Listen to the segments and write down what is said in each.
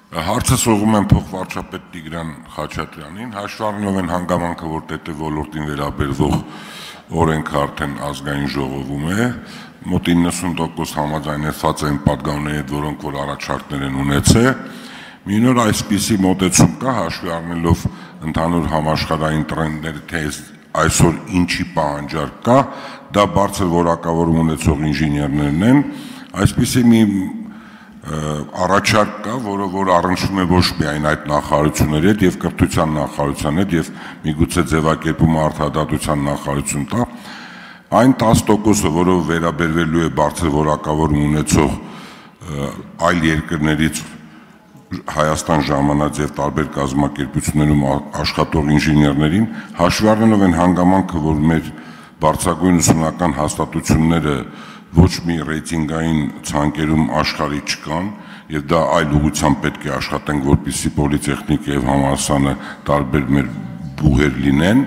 Հարցը սողում եմ փոխվարչապետ Տիգրան Խաչատրյանին, հաշվի առնելով այն հանգամանքը, որ ՏՏ ոլորտին վերաբերվող օրենքը արդեն ազգային ժողովում է, մոտ 90% համաձայնեցված են պատգամների հետ, որոնք որ առաջարկներ են ունեցել։ Մի նոր այսպիսի մոտեցում կա, հաշվի առնելով ընդհանուր համաշխարհային տրենդները, թե այսօր ինչի պահանջարկ կա, դա բարձր որակավորում ունեցող ինժեներներն են, այսպիսի մի առաջարկ կա, որը առնչվում է ոչ միայն այդ նախարարությունների հետ եւ կրթության նախարարության հետ եւ միգուցե ձևակերպումը արդարադատության նախարարություն տա, այն 10%-ը, որով վերաբերվելու է բարձր որակավորում ունեցող այլ երկրներից Հայաստան ժամանած եւ տարբեր կազմակերպություններում աշխատող ինժեներներին, հաշվի առնելով այն հանգամանքը, որ մեր բարձրագույն ուսումնական հաստատությունները ոչ մի ռեյտինգային ցանկերում աշխարհի չկան եւ դա այլ ուղղությամբ պետք է աշխատենք, որպեսզի պոլիտեխնիկը եւ համալսարանը տարբեր մեր բուհեր լինեն։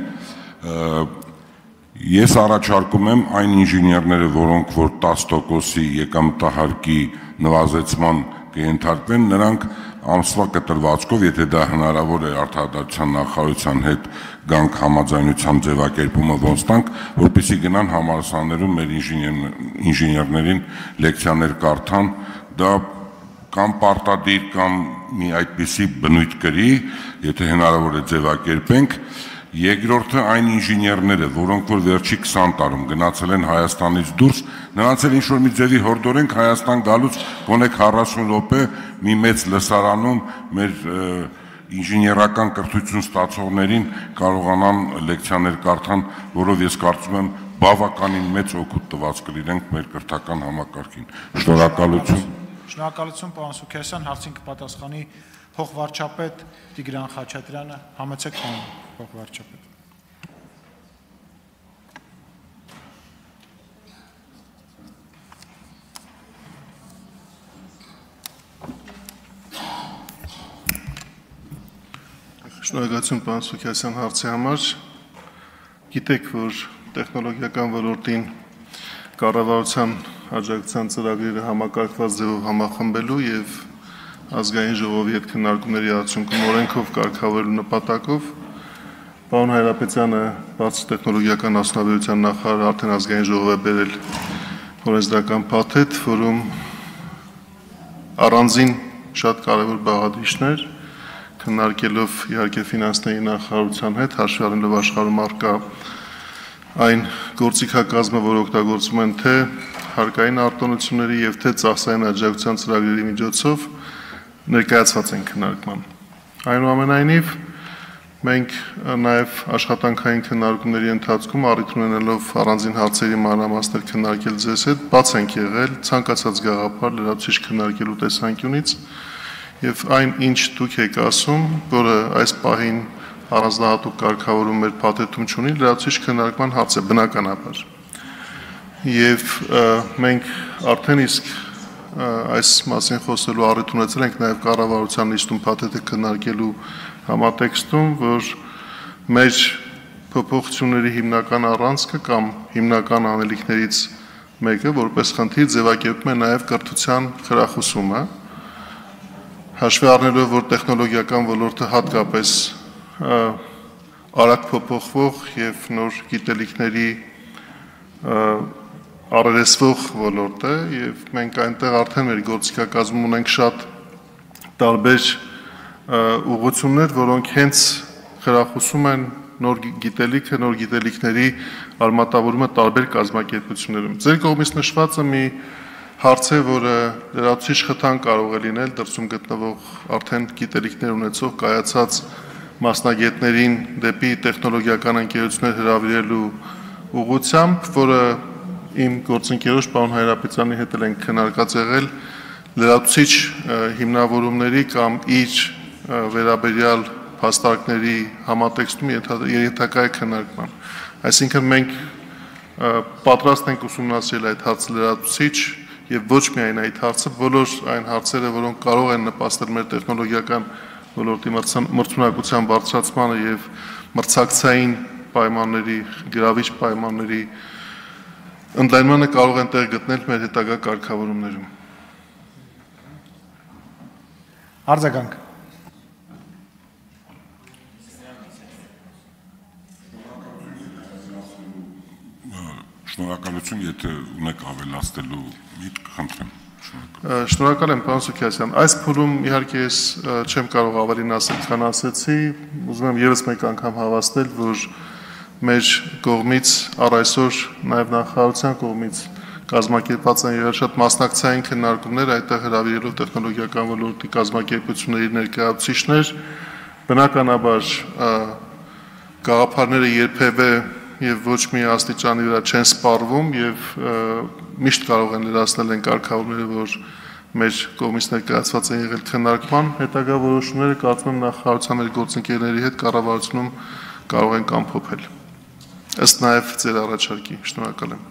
Ես առաջարկում եմ այն ինժեներները, որոնք որ 10%-ի եկամտահարկի նվազեցման կենթարկվեն, նրանք ամսվա կտրվածքով, եթե դա հնարավոր է արդարադատության նախարարության հետ գանք համաձայնության ձևակերպումը ոնց տանք, որպեսզի գնան համալսարաններում մեր ինժեներներին լեկցիաներ կարդան, դա կամ պարտադիր կամ մի այդպիսի բնույթ կրի, եթե հնարավոր է ձևակերպենք։ Երկրորդը այն ինժեներները, որոնք որ վերջի 20 տարում գնացել են Հայաստանից դուրս, նրանց էլ ինչ-որ մի ձևի հորդորենք Հայաստան գալուց գոնե 40 րոպե մի մեծ լսարանում մեր ինժեներական կրթություն ստացողներին կարողանան լեկցիաներ կարդան, որով ես կարծում եմ բավականին մեծ օգուտ տված կլինենք մեր կրթական համակարգին։ Շնորհակալություն։ Շնորհակալություն, պարոն Սուքերսյան, հարցին կպատասխանի փոխվարչապետ Տիգրան Խաչատրյանը, համեցեք պարոն փոխվարչապետ։ Շնորհակալություն, պարոն Սուքերսյան, հարցի համար։ Գիտեք, որ տեխնոլոգիական ոլորտին կառավարության աջակցության ծրագրերը համակարգված ձևով համախմբելու եւ ազգային ժողովի հետ քննարկումների արդյունքում օրենքով կարգավորելու նպատակով պարոն Հայրապետյանը բարձր տեխնոլոգիական արդյունաբերության նախարարը արդեն ազգային ժողով է բերել օրենսդրական փաթեթ, որում առանձին շատ կարևոր բաղադրիչներ քննարկելով իհարկե ֆինանսների նախարարության հետ հաշվի առնելով աշխարհում առկա այն գործիքակազմը, որ օգտագործվում են թե հարկային արտոնությունների եւ թե ծախսային աջակցության ծրագրերի միջոցով ներկայացված են քննարկման։ Այնուամենայնիվ մենք նաեւ աշխատանքային քննարկումների ընթացքում առիթ ունենալով առանձին հարցերի մանրամասներ քննարկել ձեզ հետ, բաց ենք եղել ցանկացած գաղափար լրացուցիչ քննարկելու տեսանկյունից եւ այն ինչ դուք եք ասում, որը այս պահին առանձնահատուկ կարգավորում մեր փաթեթում չունի, լրացուցիչ քննարկման հարց է բնականաբար։ Եվ մենք արդեն իսկ այս մասին խոսելու առիթ ունեցել ենք նաև կառավարության նիստում փաթեթը քննարկելու համատեքստում, որ մեր փոփոխությունների հիմնական առանցքը կամ հիմնական անելիքներից մեկը, որպես խնդիր ձևակերպում է նաև կրթության խրախուսումը, հաշվի առնելով, որ տեխնոլոգիական ոլորտը հատկապես արագ փոփոխվող եւ նոր գիտելիքների առերեսվող ոլորտ է եւ մենք այնտեղ արդեն մեր գործիքակազմում ունենք շատ տարբեր ուղղություններ, որոնք հենց խրախուսում են նոր գիտելիքը, նոր գիտելիքների արմատավորումը տարբեր կազմակերպություններում։ Ձեր կողմից նշվածը մի հարց է, որը լրացուցիչ խթան կարող է լինել դրսում գտնվող արդեն գիտելիքներ ունեցող կայացած մասնագետներին դեպի տեխնոլոգիական ընկերություններ հրավիրելու ուղղությամբ, որը իմ գործընկերոջ պարոն Հայրապետյանի հետ ենք քննարկած եղել լրացուցիչ հիմնավորումների կամ իր վերաբերյալ փաստարկների համատեքստում ենթակա է քննարկման։ Այսինքն մենք պատրաստ ենք ուսումնասիրել այդ հարցը լրացուցիչ եւ ոչ միայն այդ հարցը, բոլոր այն հարցերը, որոնք կարող են նպաստել մեր տեխնոլոգիական ոլորտի մրցունակության բարձրացմանը եւ մրցակցային պայմանների, գրավիչ պայմանների ընդլայնմանը կարող են տեղ գտնել մեր հետագա կարգավորումներում։ Արձագանք։ Շնորհակալություն, եթե ունեք ավելացնելու միտք, խնդրեմ։ Շնորհակալ եմ, պարոն Սուքիասյան։ Այս փուլում իհարկե ես չեմ կարող ավելին ասել, քան ասեցի, ուզում եմ եւս մեկ անգամ հավաստել, որ մեր կողմից առ այսօր նաեւ նախարարության կողմից կազմակերպված են եղել շատ մասնակցային քննարկումներ, այդտեղ հրավիրելով տեխնոլոգիական ոլորտի կազմակերպությունների ներկայացուցիչներ, բնականաբար գաղափարները երբևէ եւ ոչ մի աստիճանի վրա չեն սպառվում եւ միշտ կարող են լրացնել այն կարգավորները, որ մեր կողմից ներկայացված են եղել քննարկման, հետագա որոշումները կարծում եմ նախարարության մեր գործընկերների հետ կառավարությունում կարող են ամփոփել։ Ըստ նաեւ ձեր առաջարկի, շնորհակալ եմ։